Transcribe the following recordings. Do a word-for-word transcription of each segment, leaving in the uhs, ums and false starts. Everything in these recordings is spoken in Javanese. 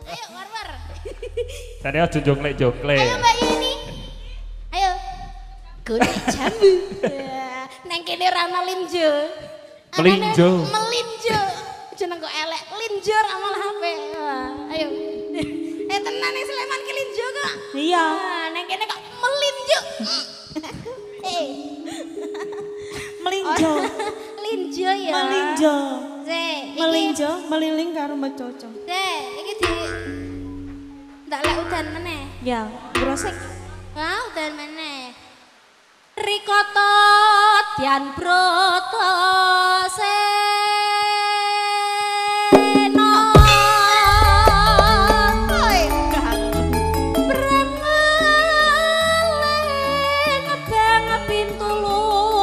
Ayo war-war. Tadi aja joklek-joklek. Ayo Mbak Yeni. Ayo. Golek jambu. Neng kene ora ana linjo. Melinjo. Melinjo. Jeneng kok elek. Linjor amal H P. Ayo. Eh tenan ning Sleman ki linjo kok. Iya. Neng kene kok melinjo. Eh. Melinjo. Linjo ya. Melinjo. Sik, Melinjo, meliling karo mecoco. Sik, iki di ndak lek udan meneh. Ya, brosek. Wah, udan meneh. Rikoto Dian Broto Seno. Oi, Brengelen bang pintulu.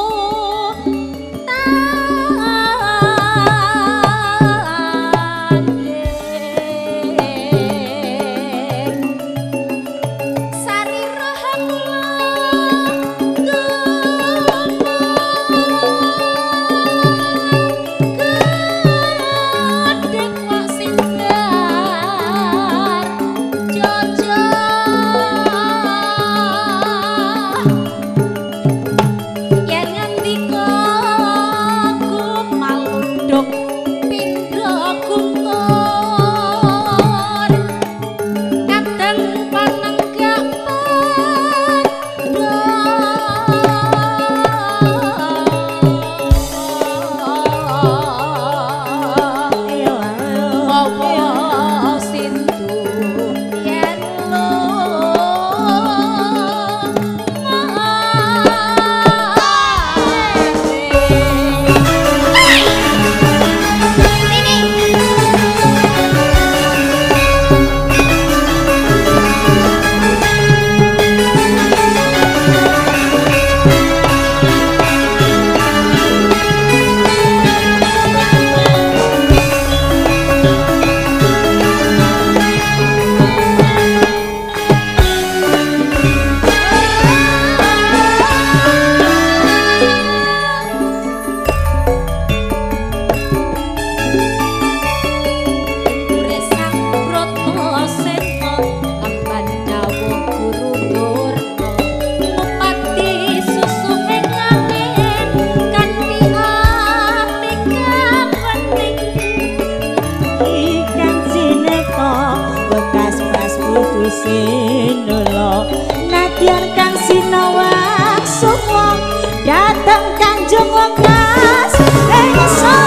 Sinolo nadyan kang sinawak sumo dateng Kanjeng Wekas engso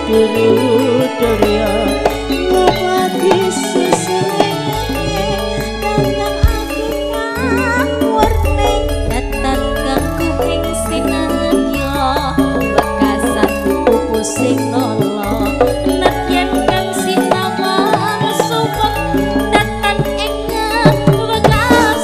durya ngobati seselenge tentang aku ngwarne datang kanggo ing sinarya bekasan pupu sing nolo nadyan kang sinawang supek datang ing bekas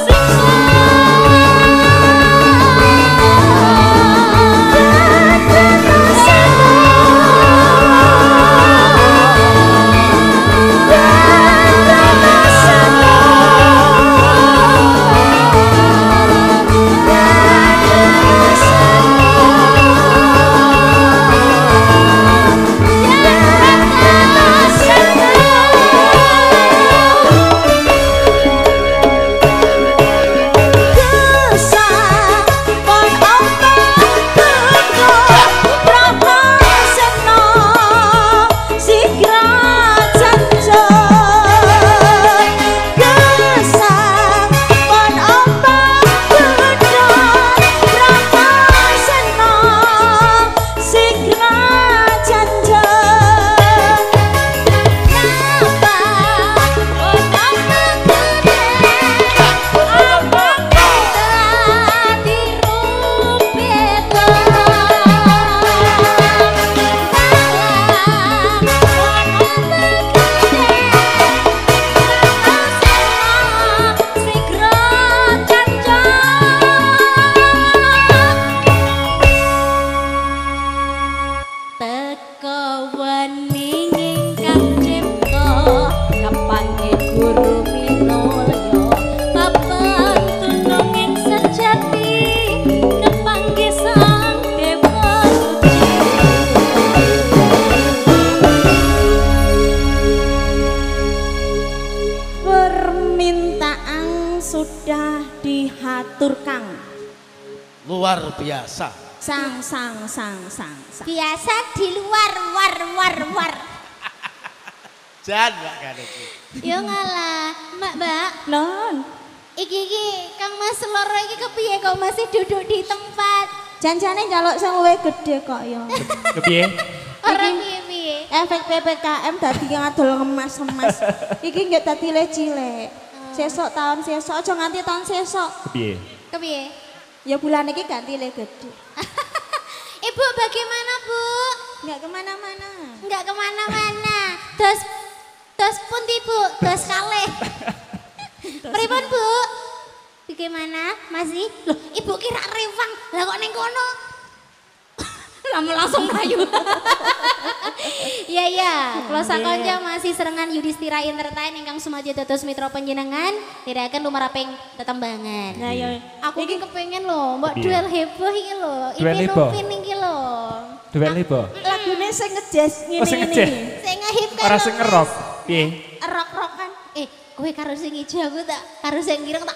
sudah dihaturkan luar biasa. sang sang sang sang sang Biasa di luar war war war. Jan Mbak kan iki. Yo ngalah, Mbak Mbak. non Iki iki Kang Mas Loro iki kepiye kok masih duduk di tempat? janjane njaluk sing luwih gede kok ya Kepiye? Ora piye-piye. efek P P K M dadi ngadol ngemas-emas iki nggak dadi cilik sesok tahun sesok aja nganti tahun sesok Kepiye? Kepiye? ya bulan iki ganti le gede Ibu bagaimana, Bu? nggak kemana-mana Enggak kemana-mana. Terus terus pundi, Bu? Terus kalih. Pripun, Bu? Bagaimana? Masih? Loh, Ibu kira rewang. Lah kok ning kono? Lama langsung mlayu. Iya, iya. Kula sakonja masih serengan Yudhistira Entertain ingkang sumadyo dados mitra panjenengan, tiraken lumaraping tetembangan. nah ya Aku iki kepengin lho, mbok Piye? duel heboh iki lho. Duel Iki heboh? Nupin iki lho. Duel ibu? lagune sing ngejazz ngene Oh, sing ngene ngejazz? Sing ngehip kan. Ora sing ngerok. Piye? Rock-rockan. Eh, kowe karo sing ijo aku tak karo sing ireng tak.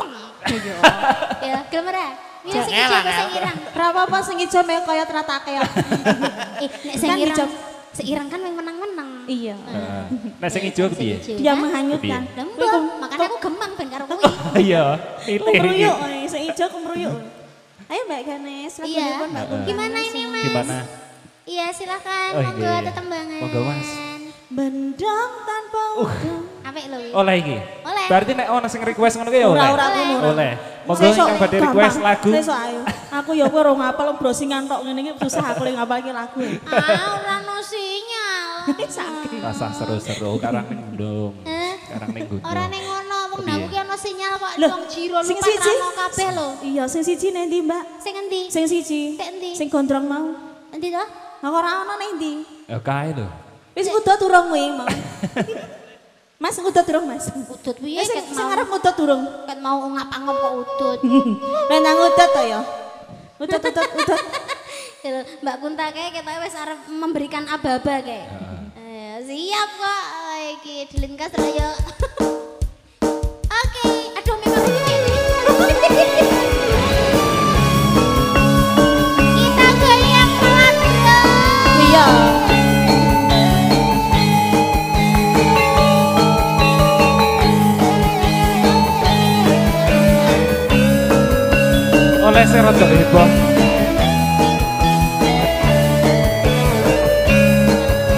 Ya, gelem ora? Mira sing ijo apa sing ireng? ora apa-apa sing ijo mek kaya tratake ya Eh, nek sing Kan ireng. ijo. Sing ireng kan yang menang-menang. iya Heeh. Nah sing ijo kepiye? dia menghanyutkan Lembut, makanya aku gemang ben karo kowe. Iya, titih. kumruyuk eh, sing ijo kumruyuk ayo Mbak Ganes Iya. lagunipun Mbak Kunti. Gimana ini, Mas? Gimana? Iya, silakan. Oh, Monggo iya. tetembangan. Monggo, Mas. Bendang tanpa udang Apik lho. iki. Oleh iki. Oleh. Berarti nek ono sing request ngono ki ya oleh. Ora-ora ngono, ora. Oleh. Monggo Sesuk, ingkang badhe gampang. request lagu. Sesuk ayo. Aku ya kowe ora ngapal browsingan tok ngene iki susah aku lek ngapalke lagu. Ah, ora ono sinyal. Sakit. Rasa seru-seru karang ning gunung. Eh? Karang ning gunung. Ora ning ngono, wong Kepiye? naku ki ono sinyal kok Loh, wong jiro sing lupa siji? rano kabeh lho. Iya, sing siji ning ndi, Mbak? Sing endi? Sing siji. Sing endi? Sing gondrong mau. Endi to? Lah ora ono ning ndi? Ya kae lho. Wis udah turung kuwi mau. Mas udah turung, Mas. Udut piye Eh, sing ket sing mau? arep udah turung. Ket mau ngap-ngap kok udut. Lah nang udah to ya. Udah udah udah. Ya lho, Mbak Kunta kayak kita wis arep memberikan aba-aba kayak. Eh, siap kok. Oh, iki dilengkas lah ya. Oke, aduh memang ini. Kita goyang pelan, Bro. Iya. Oleh sing rada heboh.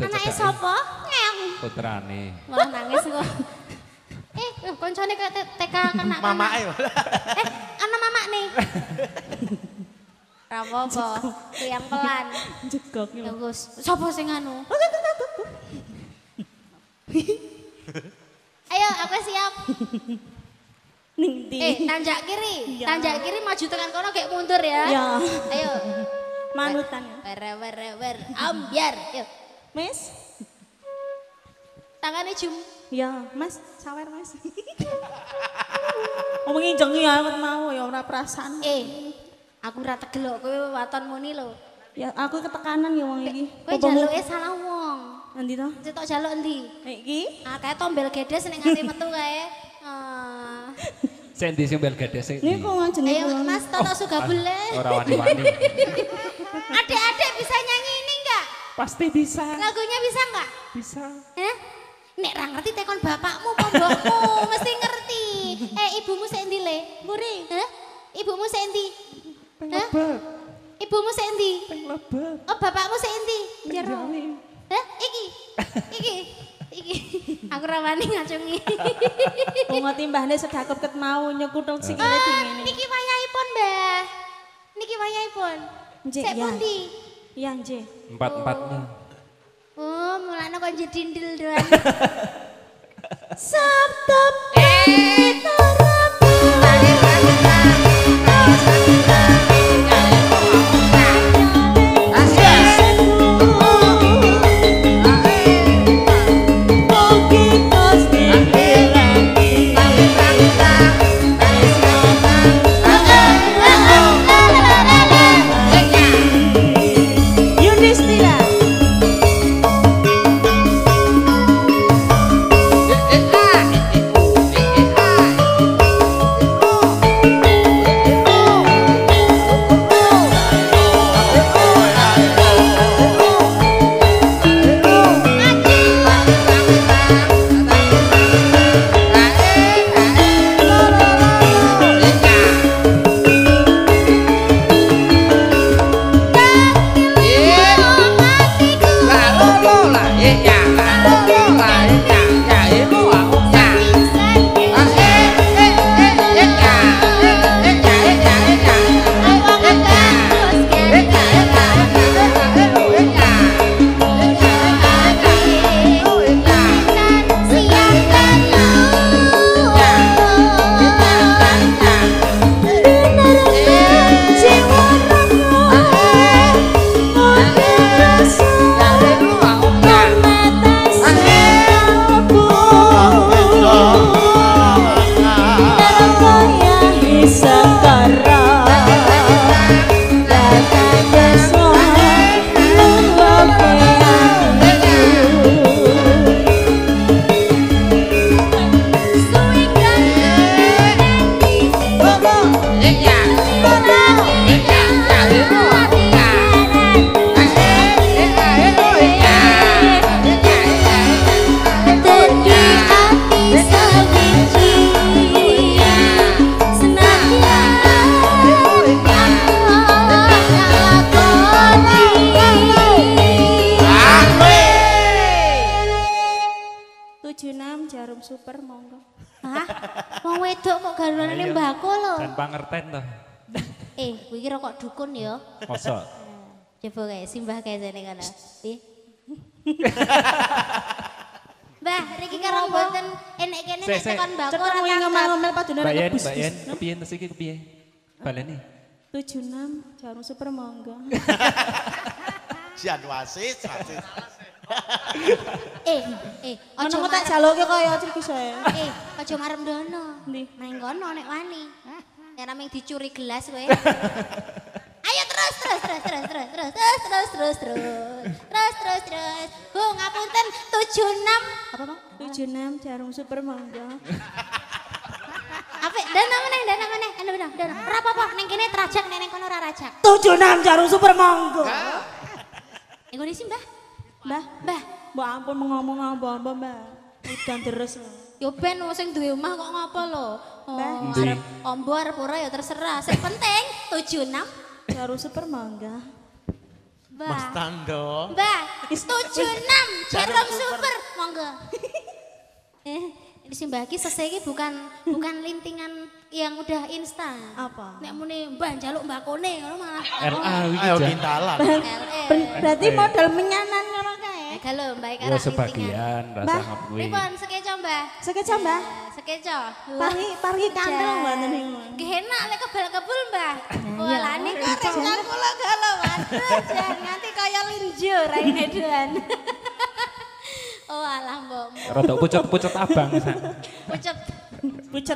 Anake cedhake. sapa? Ngeong. Putrane. Malah nangis kok. Eh, eh, koncone kayak T- TK kena. Mamake. Eh, ana mamak nih. Ra apa-apa. Yang pelan. Jegok Ya Gus, sapa sing anu? Ayo, aku siap. Ning ndi? Eh, tanjak kiri. Iya. Tanjak kiri maju tekan kono kayak mundur ya. Ya. Ayo. Manutan ya. Wer wer wer ambiar. Yuk. Mas? Tangannya jum. Ya, Mas, sawer Mas. Ngomongin jengi ya mau ya ora perasaan. Eh, aku ora tegel kok kowe waton muni lho. Ya aku ketekanan ya wong iki. Kowe jaluke salah wong. Nanti to? Cetok jaluk endi? Nek iki Ah, kayak tombel gedes ning nganti metu kae. Ah. Sing ndi sing bel gede sing. Ini kok ngajeng Ayo Mas Toto Sugabule. Ora wani-wani. Adik-adik bisa nyanyi ini enggak? Pasti bisa. Lagunya bisa enggak? Bisa. Hah? Nek ra ngerti tekon bapakmu apa mbokmu mesti ngerti. Eh ibumu sik endi le? Mburi. Hah? Ibumu sik endi? Hah? Ibumu sik endi? Lebet. Oh bapakmu sik endi? Jero. Hah? Iki. Iki. Iki. Aku ra wani ngacungi. wong timbahne sedakep ket mau nyekutuk sikile Ah, dingene. niki wayahipun, Mbah. Niki wayahipun. Njik, Sik ya. pundi? Iya, nggih. Empat-empatnya. Oh, mulane kok jedindil doan. Sabtu Yudhistira. Super monggo. Hah? Wong wedok kok garwane mbako lho. Dan pangerten toh. Eh, kuwi kira kok dukun ya. Mosok. Coba kayak simbah kayak jane kana. Piye? Mbah, riki karo mboten enek kene nek tekan mbako Cetok ora wingi ngomel-ngomel padune Mbak Yen, rebus. Mbak Yen, kepiye tes iki kepiye? Baleni. tujuh enam jarum super monggo. Jan wasis, wasis. Eh, eh, aja Ono tak marem. jaloke kaya cirkus ae. Eh, aja marem dono. Ndi? Nang kono nek wani. Nek nameng dicuri gelas kowe. Ayo terus terus terus terus terus terus terus terus terus terus terus terus terus. Bu, ngapunten tujuh enam apa Bang? tujuh enam jarum super monggo. Apik, dana meneh, dana meneh. Anu dana, dana. Ora apa-apa, ning kene trajak nek ning kono ora rajak. tujuh enam jarum super monggo. Iku di Mbah. Mbah, Mbah, mbok ampun ngomong apa-apa, Mbah. Udan terus. yo ben wong sing duwe omah kok ngopo lho. Oh, Mbah. Ndi? arep ombo arep ora ya terserah. Sing penting tujuh enam. Jarum super monggo. Mas Mbah. Tando. Mbah, tujuh enam jarum super monggo. Eh, ini si Mbak Ki selesai iki bukan bukan lintingan yang udah instan. Apa? Nek muni mbah njaluk mbakone ngono malah. L A iki Ayo Jan. kintalan. Ber- Berarti modal menyanan ngono kae. Ega lho mbak iki Ya sebagian rasa Mbah. ngapuwi. Pripun sekeco mbah? Sekeca Mbah. Sekeco. Pari pari kandel mboten niku. Nggih enak lek kebal-kebul mbah. iya. Walane kok rencang kula galo waduh jan nganti kaya linjo raine doan. Oh alah mbok. Rada pucet-pucet abang san. Pucet. Pucet.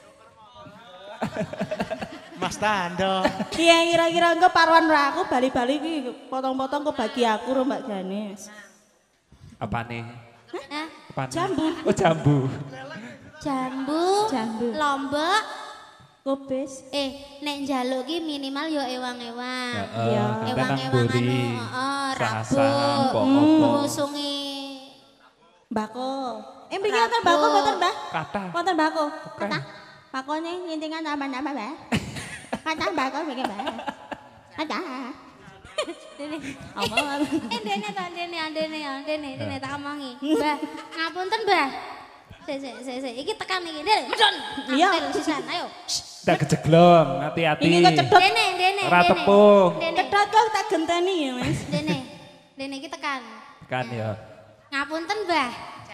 Mas Tando. Iya kira-kira engko paruan ra aku bali-bali iki potong-potong ke bagi aku ro Mbak Ganes. Apane? Hah? Apane? Jambu. Oh jambu. Jambu. Jambu. Lombok. Kubis. Eh, nek njaluk ki minimal yo ewang-ewang. Heeh, Iya. kanten nang Ewang-ewang mburi. anu, heeh, Sahasam, rabuk. apa-apa. Ngusungi Mbako. Eh mriki wonten mbako Rabuk. mboten, Mbah? Kata. Wonten mbako. Kata. Mbakone ngintingan nama-nama, Mbah. Kata mbako mriki, Mbah. Kata. dene. Apa? Eh dene to, dene, dene, dene, dene tak omongi. Mbah, ngapunten, Mbah. Sik, sik, sik, sik. Iki tekan iki, Dene. Medon. Iya. Ambil sisan, ayo. Tak kejeglong, hati-hati. Ini kecedot. Dene, dene, Ora dene. tepung. Dene, Kedot kok tak genteni ya, Mas. dene. Dene iki tekan. Kan ya. Ngapunten, Mbah.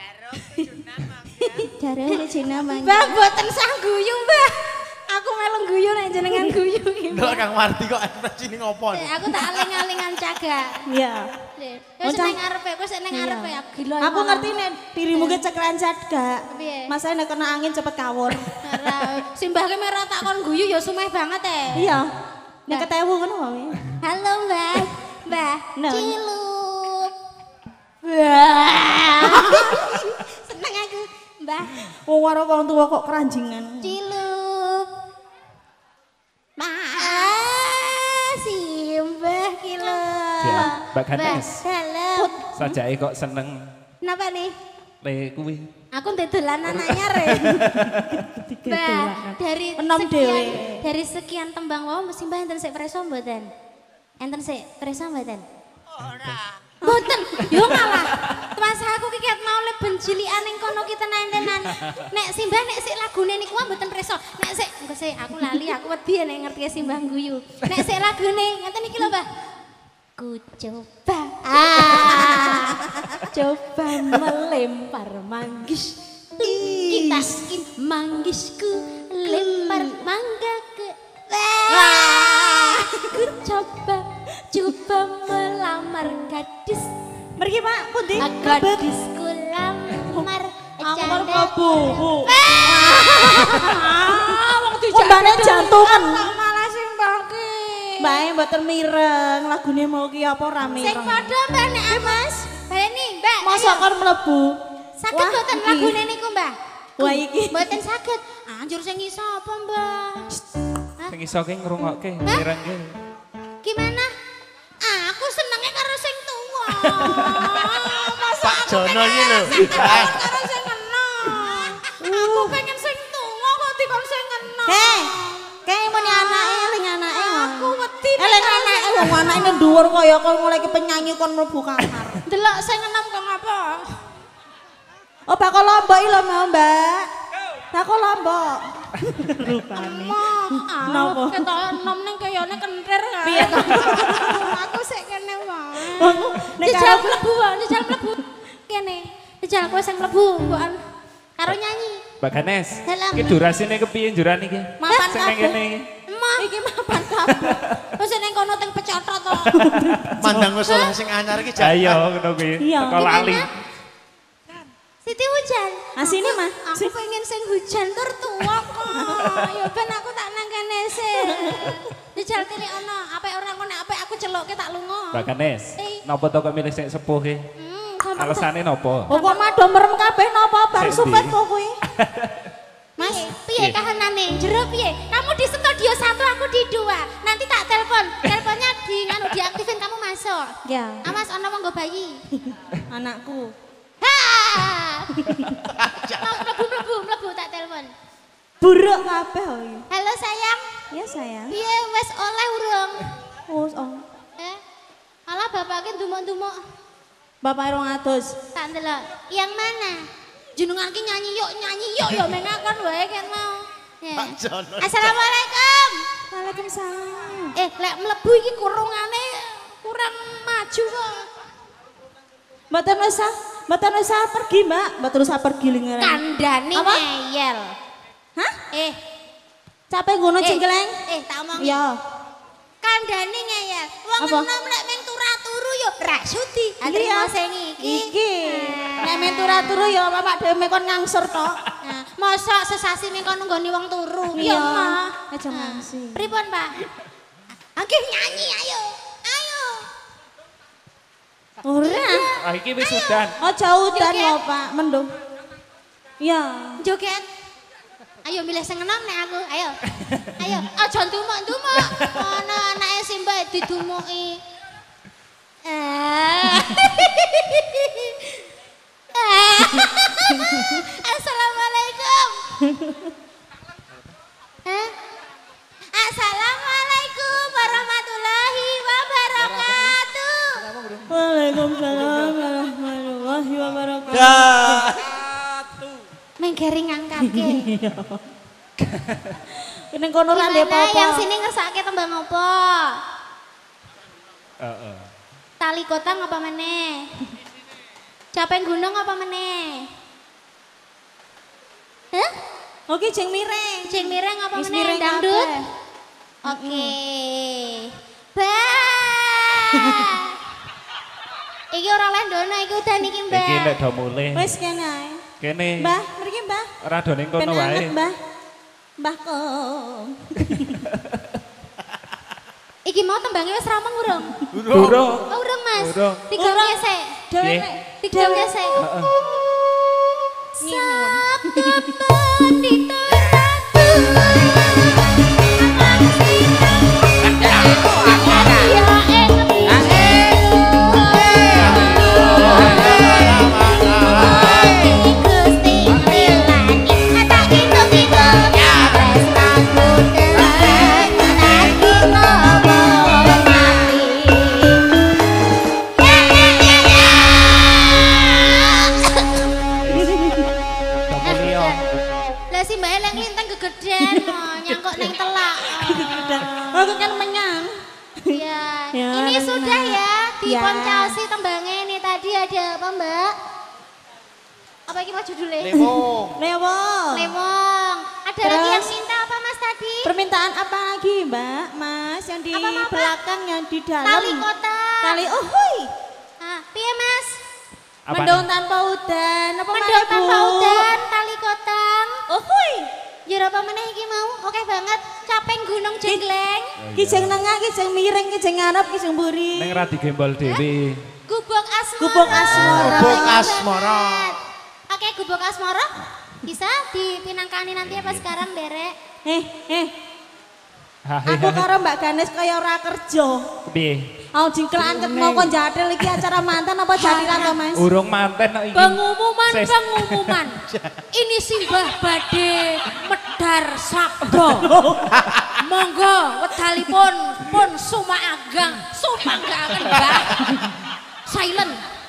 Jarang Regina mangga. Mbah boten sah guyu, Mbah. Aku melu guyu nek jenengan guyu iki. Ndelok Kang Mardi kok ekspresine ngopo? Eh, Aku tak aling-alingan cagak. Iya. Wis Bocah. ning ngarepe, wis ning ngarepe aku gila. Aku ngerti nek dirimu ki cekran gak. Piye? Masane nek kena angin cepet kawur. Ora, simbah ki merah tak kon guyu ya sumeh banget eh. Iya. Nek ketewu ngono wae. Halo, Mbah. Mbah, No. cilup. Wah. Seneng aku, Mbah. Wong karo wong tuwa kok keranjingan. Cilup. Ah, simbah ki lho. Siap, Mbak Ganes. Halo. Sajake kok seneng Kenapa nih? le kuwi. Aku ndek dolanan anyar ya. Mbak, dari Enom sekian dhewe. dari sekian tembang wau mesti Mbah enten sik preso mboten? Enten sik preso mboten? Ora. Mboten. Yo malah. Mas aku ki ket mau le bencilikan ning kono ki tenan-tenan. Nek Simbah nek sik lagune niku mah mboten preso. Nek sik engko sik aku lali aku wedi nek ngerti Simbah guyu. Nek sik lagune ngeten iki lho, Mbah. Ku coba ah, coba melempar manggis kita skin manggisku lempar mangga ke wah ku coba coba melamar gadis Mriki Pak, pundi? gadisku lamar Aku janda. karo mlebu, Bu. Ah, wong Ombane jantungan. malah sing bangki Mbak mboten mireng, lagune mau ki apa ra sing mireng. padha Mbak nek Mas baleni Mbak Mosok kon mlebu. saged Wah, boten iki. lagune niku Mbak Wah iki. Mboten saged. Anjur sing iso apa, Mbak? Hah? Sing iso ki ngrungokke mirengke. Gimana? Ah, aku senenge karo sing tuwa. Masa Pak aku Jono pengen iki lho. karo karo sing enom. Aku pengen sing tuwa kok dikon sing enom. Heh, kayak muni anake eling anake. Aku wedi Eling anake wong anake dhuwur kaya kon mulai ke penyanyi kon mlebu kamar. delok sing enom kok ngapa? Oh, bakal lombok iki lho mau, Mbak. Bakal lombok. Rupane. Napa? Napa? Ketok enom ning kayane kentir kan. Piye to? Aku sik kene wae. Nek Dijal karo mlebu, wae, dijal mlebu. Kene. Dijal kowe sing mlebu, mbokan karo nyanyi. Mbak Ganes, Dalam. iki durasine kepiye njuran iki? Mapan Sing ning kabeh. kene iki. Emang iki mapan kabeh. Wis ning kono teng pecotot to. Mandang wis oleh sing anyar iki jan. Ayo ngono kuwi. Iya. Teko lali. Siti hujan. Asine mah. Aku pengen sing hujan tur tuwa kok. Ya ben aku tak nang kene sih. Dijal tilik ono, apik ora ngono, apik aku celukke tak lunga. Mbak Ganes, Eh. napa to kok milih sing sepuh ki? Hmm, gampang. Alasane napa? Oh, kok mado merem kabeh napa bar Sik, supet Di. kok kuwi? Mas, piye Piye? kahanane? Jero piye? Kamu di studio satu, aku di dua. Nanti tak telepon. Teleponnya di nganu diaktifin kamu masuk. Ya, Amas ono wong nggo bayi. anakku. Ha! Mau mlebu mlebu mlebu tak telepon. Buruk kabeh kok iki. Halo sayang, Ya sayang. piye wes oleh urung? Oh, oh. Eh, malah bapaknya dumuk-dumuk. Bapak rong atus. Tak ndelok. Yang mana? Jenengan ki nyanyi yuk, nyanyi yuk ya menakon wae kan mau. Ya. Pak Jono. Assalamualaikum. Waalaikumsalam. Eh, lek mlebu iki kurungane kurang maju kok. Mboten usah, mboten usah pergi, Mbak. Mboten usah pergi lingeran. Kandhane Apa? ngeyel. Hah? Eh, Capek ngono eh, cingkleng? Eh, tak omong. Iya. Kandhane ngeyel. Wong Apa? enom lek meng turu yo ra sudi. Atrimo sing iki. Iki. Nek men turu ya Bapak dhewe mekon ngangsur tok. Nah, mosok sesasi meng kono nggone wong turu. Iya. Ya mah. Aja ngangsi. Pripun, Pak? Oke, nyanyi ayo. Ayo. Ora. Ah iki wis udan. Aja udan Joget. lho, Pak, mendung. Iya. Joget. Ayo milih sing enom nek aku. Ayo. Ayo, aja ndumuk-ndumuk. Ana anake Simba didumuki. Eh. Eh. Assalamualaikum. Hah? Assalamualaikum warahmatullahi wabarakatuh. Waalaikumsalam warahmatullahi wabarakatuh. Dah. Menggering angkatke. Ning kono ora ndek Gimana apa-apa. yang sini ngersake tembang apa? Heeh. Tali kotang apa meneh? Capek gunung apa meneh? Hah? Oke, jeng mireng. Cing mireng apa Wis meneh? mireng Dangdut? kabeh. Oke. Bah. Iki ora oleh ndono, iki udah niki mbak. Iki lek do mulih. Wis kene ae. Kene. Mbah, mriki Mbah. Ora do ning kono Ben wae. anget, Mbah. Mbah kong. Iki mau tembangnya wis rampung urung? Durung. Oh urung mas? Urung. Tiga gesek. Dewe Nggih. nek Tiga gesek. Heeh. Sabtu pendito satu. Ya ing Gusti milani kata gitu-gitu. Wes lagu tenan aku ngomong mati. Ya ya ya ya. Do mulih. Lah si Mbak Eleng lintang gegedan oh, nyangkut neng telak. Oh. Aku kan menyang. Ya, Ya, ini benar. sudah ya di Ya. Poncasi tembangnya ini tadi ada apa Mbak? Apa ini mau judulnya? Lemong. Lewong. Lemong. Ada lagi Terus? yang minta apa Mas tadi? Permintaan apa lagi, Mbak? Mas, yang di Apa, apa? belakang, yang di dalam. Tali kotak. Tali, oh hui. Ah, piye Mas? Apa Mendung nih? tanpa udan. Apa Mendung maneh, Bu? tanpa udan, tali kotang. Oh hui. Jero apa meneh iki mau? Oke banget. Capeng gunung jenggleng. Ki jeng nengah, ki jeng miring, ki jeng ngarep, ki jeng mburi. Ning ra digembol dhewe. Gubuk asmara. Gubuk asmara. Gubuk Banget. asmara. Oke, gubuk asmara. Bisa dipinangkani nanti apa sekarang derek? Eh, eh. Hahe. Aku karo Mbak Ganes kaya ora kerja. Piye? Mau jingklaan ket mau kon jathil iki acara mantan apa jadiran to, Mas? Urung manten kok iki. Pengumuman, Ses- pengumuman. Ini simbah badhe medar sabda. Monggo wedalipun pun sumanggang, sumanggaken Mbak. Silent.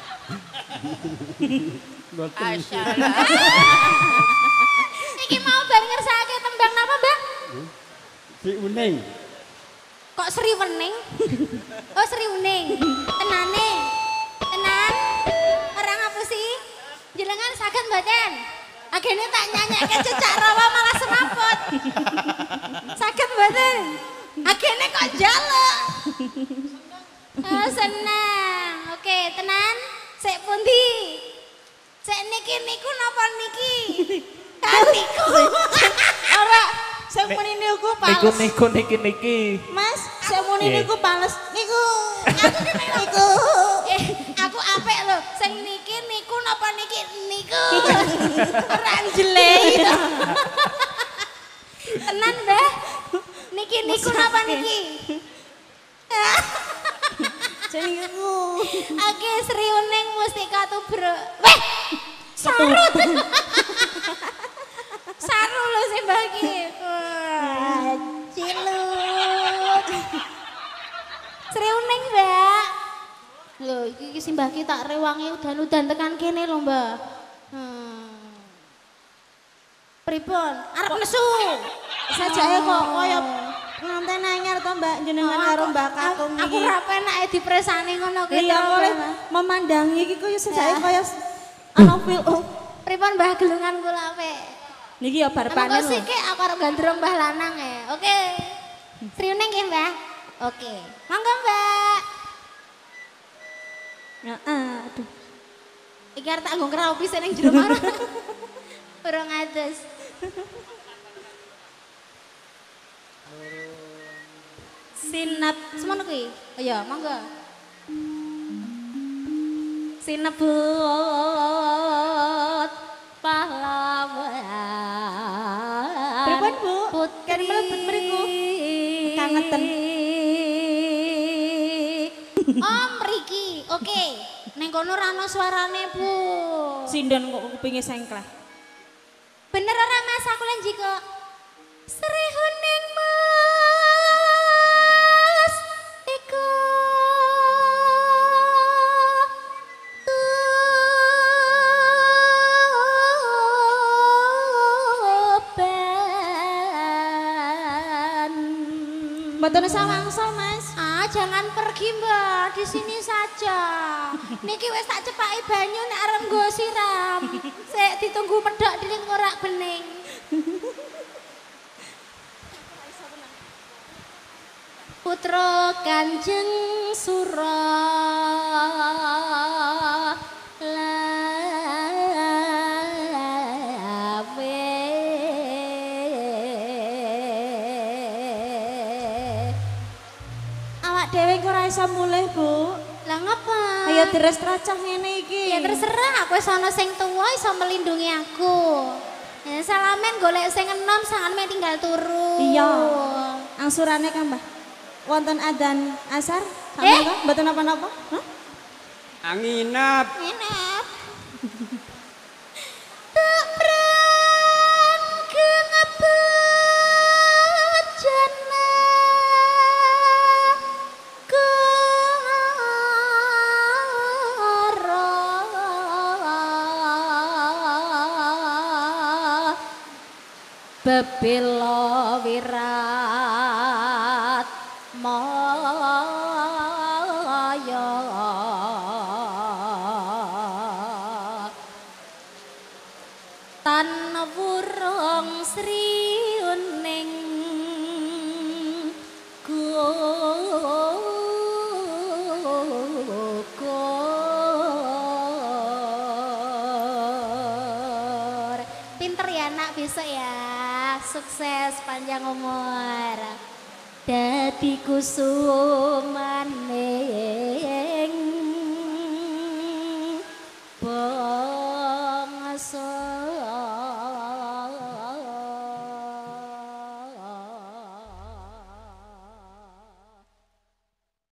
Iki mau bar ngersake tembang napa, Mbak? Si Uning. Kok Sri Wening? Oh Sri Wening. Tenane. Tenan. Orang apa sih? Jenengan saged mboten? Agene tak nyanyake cecak rawa malah senaput. Saged mboten? Agene kok njaluk. Oh senang. Oke, tenan. Sik pundi? Sik niki niku napa niki? Kaniku. Ora, sing muni niku Niku pales. niku niki niki. Mas, sing muni Iya. niku pales. Niku. Aku ki melok. Niku. Eh, aku apik lho. Sing niki niku napa niki niku. Ora jelek. Tenan, Mbah. Niki niku napa niki? Sing niku. Oke, Sri Uning Mustika Tubro. Weh. Sarut. Saru lho sing Mbah iki. Wah, cilut. Sri Uning, Mbak. Loh, iki simbah ki tak rewangi udan-udan tekan kene lho, Mbah. Hmm. Pripun? Arep nesu. Sajake kok kaya nganten anyar to Mbak jenengan karo Mbak Kakung iki. Aku ora penake dipresani ngono ki. Iya oleh memandangi iki kaya sajake kaya ana feel oh. Pripun Mbah gelungan kula apik. Niki ya bar panen lho. Sik aku arep gandrung Mbah lanang e. Oke. Sriune nggih, Mbah. Oke. Monggo, Mbak. Heeh, aduh. Iki arep tak nggo ngraopi sing ning jero marah. Urung atus. Sinap semono kuwi. Oh iya, monggo. Sinebut pahlawan. Pripun, Bu? Kan mlebet mriku. Kangeten. Oh, mriki. Oke. Ning kono ora ana suarane, Bu. Sinden kok kupinge sengkleh. Bener ora Mas aku lan jiko. Srihuning Mas iku tuban. Mboten sawang-sawang Mas. Ah, jangan pergi Mbak, di sini saja. Niki wis tak cepaki banyu nek arep nggo siram. Sik ditunggu medhok diling ora bening. Putra Kanjeng Sura Dewe kok ora iso mulih, Bu. Lah ngapa? Ayo deres tracah ngene iki. Ya terserah, aku wis ana sing tuwa iso melindungi aku. Ya salamen golek sing enom sangan tinggal turu. Iya. Angsurane kan, Mbah. Wonten adzan asar? Eh? Sama mboten napa-napa? Hah? Anginap. Enak. Tak pran kengebet jana bebila wirat maya tan wurung sriuning gugur. Pinter ya nak besok ya. Sukses panjang umur dadi kusumaning bangsa.